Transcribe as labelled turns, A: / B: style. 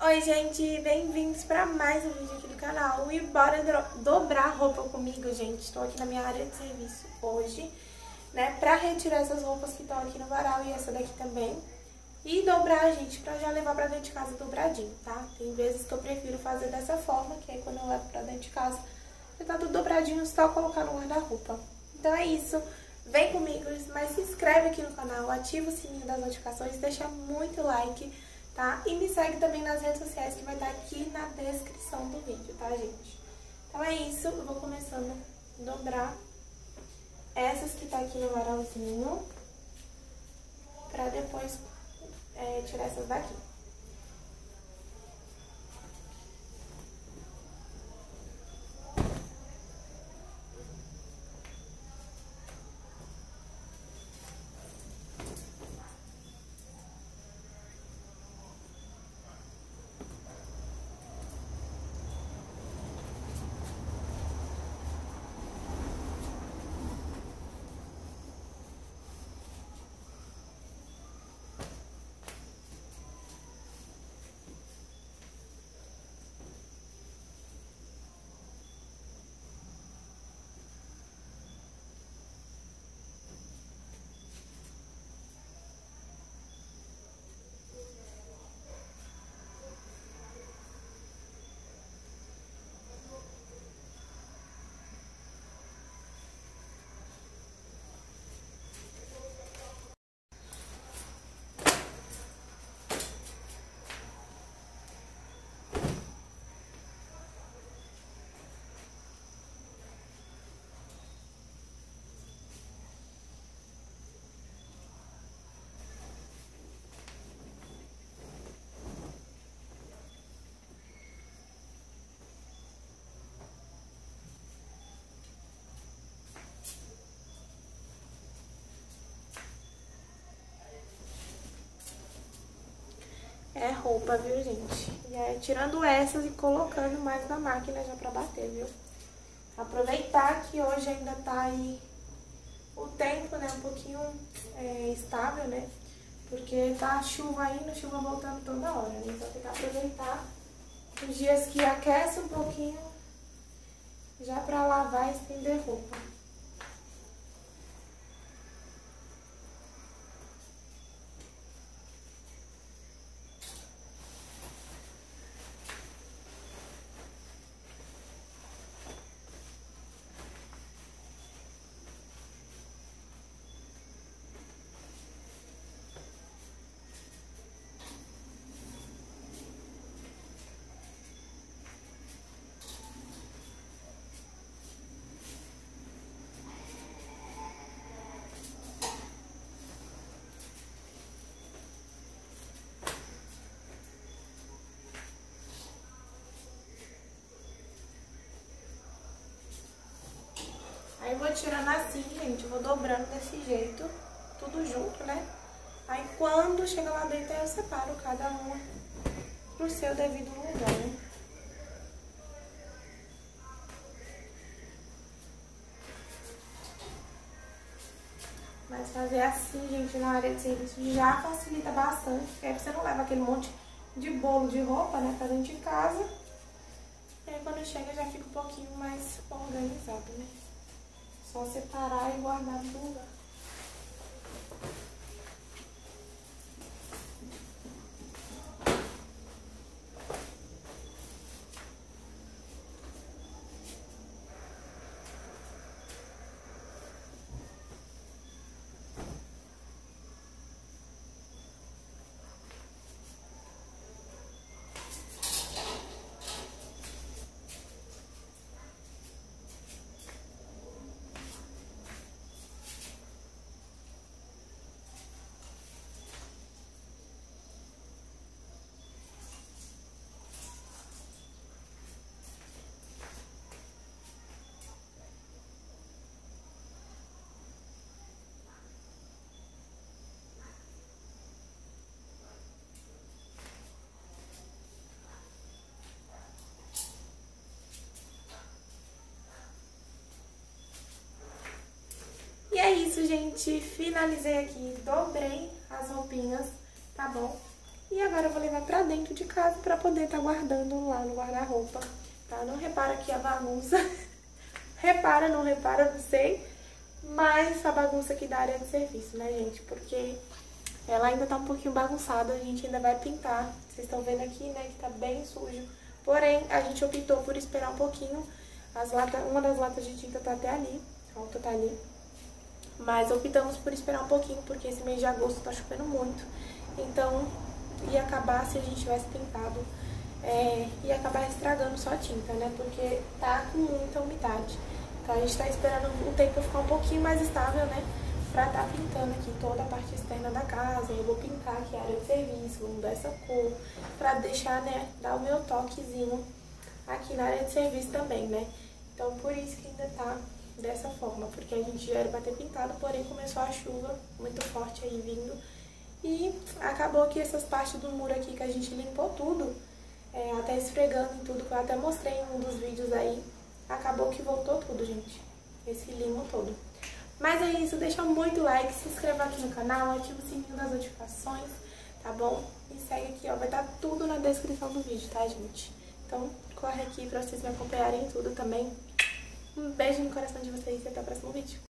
A: Oi gente, bem-vindos para mais um vídeo aqui do canal e bora dobrar roupa comigo, gente. Estou aqui na minha área de serviço hoje, né, pra retirar essas roupas que estão aqui no varal e essa daqui também. E dobrar, gente, pra já levar pra dentro de casa dobradinho, tá? Tem vezes que eu prefiro fazer dessa forma, que aí quando eu levo pra dentro de casa já tá tudo dobradinho, só colocar no guarda-roupa. Então é isso, vem comigo, mas se inscreve aqui no canal, ativa o sininho das notificações, deixa muito like, tá? E me segue também nas redes sociais que vai estar aqui na descrição do vídeo, tá, gente? Então é isso, eu vou começando a dobrar essas que tá aqui no varalzinho, pra depois tirar essas daqui. É roupa, viu, gente? E aí, tirando essas e colocando mais na máquina já pra bater, viu? Aproveitar que hoje ainda tá aí o tempo, né, um pouquinho estável, né? Porque tá chuva indo, chuva voltando toda hora, né? Então tem que aproveitar os dias que aquece um pouquinho já pra lavar e estender roupa. Aí eu vou tirando assim, gente, eu vou dobrando desse jeito, tudo junto, né? Aí quando chega lá dentro, aí eu separo cada uma pro seu devido lugar, né? Mas fazer assim, gente, na área de serviço já facilita bastante, porque aí você não leva aquele monte de bolo de roupa, né, pra dentro de casa. E aí quando chega já fica um pouquinho mais organizado, né? Só separar e guardar no lugar. E é isso, gente. Finalizei aqui, dobrei as roupinhas, tá bom? E agora eu vou levar pra dentro de casa pra poder estar guardando lá no guarda-roupa, tá? Não repara aqui a bagunça. Repara, não repara, não sei. Mas a bagunça aqui da área de serviço, né, gente? Porque ela ainda tá um pouquinho bagunçada, a gente ainda vai pintar. Vocês estão vendo aqui, né, que tá bem sujo. Porém, a gente optou por esperar um pouquinho. Uma das latas de tinta tá até ali, a outra tá ali. Mas optamos por esperar um pouquinho, porque esse mês de agosto tá chovendo muito. Então, ia acabar, se a gente tivesse pintado, ia acabar estragando só a tinta, né? Porque tá com muita umidade. Então, a gente tá esperando o tempo ficar um pouquinho mais estável, né? Pra tá pintando aqui toda a parte externa da casa. Eu vou pintar aqui a área de serviço, vou mudar essa cor, pra deixar, né, dar o meu toquezinho aqui na área de serviço também, né? Então, por isso que ainda tá dessa forma, porque a gente já era pra ter pintado, porém começou a chuva muito forte aí vindo. E acabou que essas partes do muro aqui que a gente limpou tudo, até esfregando e tudo, que eu até mostrei em um dos vídeos aí, acabou que voltou tudo, gente, esse limo todo. Mas é isso, deixa muito like, se inscreva aqui no canal, ativa o sininho das notificações, tá bom? E segue aqui, ó, vai estar tudo na descrição do vídeo, tá, gente? Então, corre aqui pra vocês me acompanharem em tudo também. Um beijo no coração de vocês e até o próximo vídeo.